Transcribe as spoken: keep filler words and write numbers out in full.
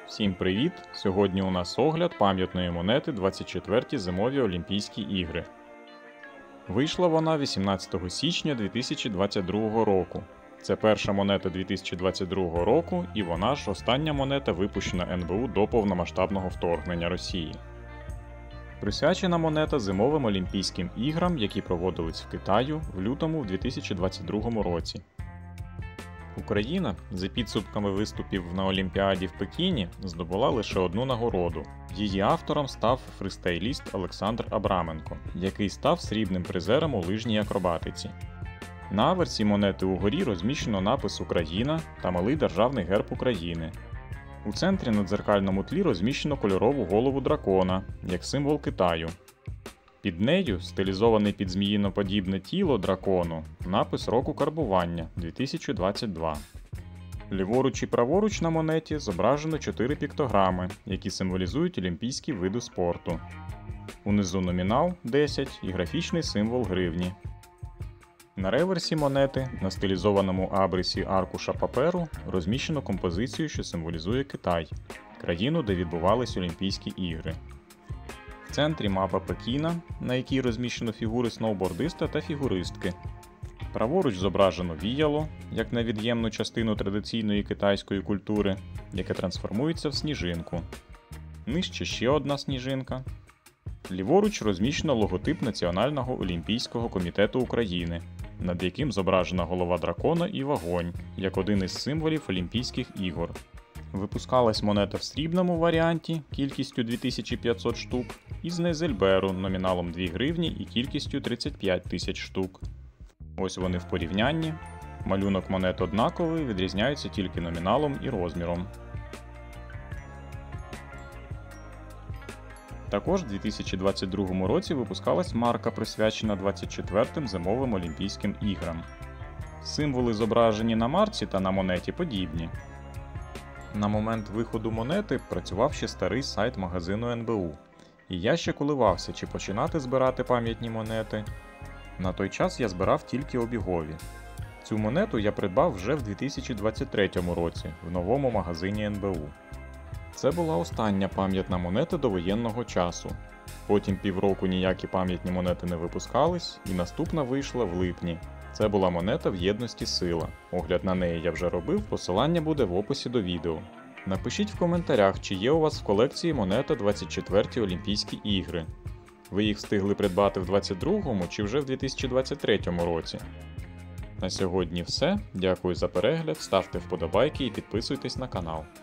Всім привіт! Сьогодні у нас огляд пам'ятної монети двадцять четверті Зимові Олімпійські ігри. Вийшла вона вісімнадцятого січня дві тисячі двадцять другого року. Це перша монета дві тисячі двадцять другого року і вона ж остання монета, випущена ен бе у до повномасштабного вторгнення Росії. Присвячена монета Зимовим Олімпійським іграм, які проводились в Китаю в лютому дві тисячі двадцять другому році. Україна, за підсумками виступів на Олімпіаді в Пекіні, здобула лише одну нагороду. Її автором став фристайліст Олександр Абраменко, який став срібним призером у лижній акробатиці. На аверсі монети угорі розміщено напис «Україна» та малий державний герб України. У центрі на дзеркальному тлі розміщено кольорову голову дракона, як символ Китаю. Під нею, стилізований під зміїноподібне тіло дракону, напис року карбування дві тисячі двадцять два. Ліворуч і праворуч на монеті зображено чотири піктограми, які символізують олімпійські види спорту. Унизу номінал десять і графічний символ гривні. На реверсі монети, на стилізованому абрисі аркуша паперу, розміщено композицію, що символізує Китай – країну, де відбувались Олімпійські ігри. В центрі мапа Пекіна, на якій розміщено фігури сноубордиста та фігуристки. Праворуч зображено віяло, як невід'ємну частину традиційної китайської культури, яке трансформується в сніжинку. Нижче ще одна сніжинка. Ліворуч розміщено логотип Національного олімпійського комітету України, над яким зображена голова дракона і вогонь, як один із символів Олімпійських ігор. Випускалась монета в срібному варіанті кількістю дві тисячі п'ятсот штук і з Нейзельберу номіналом дві гривні і кількістю тридцять п'ять тисяч штук. Ось вони в порівнянні. Малюнок монет однаковий, відрізняються тільки номіналом і розміром. Також у дві тисячі двадцять другому році випускалась марка, присвячена двадцять четвертим Зимовим Олімпійським іграм. Символи, зображені на марці та на монеті, подібні. На момент виходу монети працював ще старий сайт магазину ен бе у, і я ще коливався, чи починати збирати пам'ятні монети. На той час я збирав тільки обігові. Цю монету я придбав вже в дві тисячі двадцять третьому році в новому магазині ен бе у. Це була остання пам'ятна монета до воєнного часу. Потім півроку ніякі пам'ятні монети не випускались, і наступна вийшла в липні. Це була монета в єдності сила. Огляд на неї я вже робив, посилання буде в описі до відео. Напишіть в коментарях, чи є у вас в колекції монета двадцять четверті Олімпійські ігри. Ви їх встигли придбати в двадцять другому чи вже в дві тисячі двадцять третьому році. На сьогодні все. Дякую за перегляд, ставте вподобайки і підписуйтесь на канал.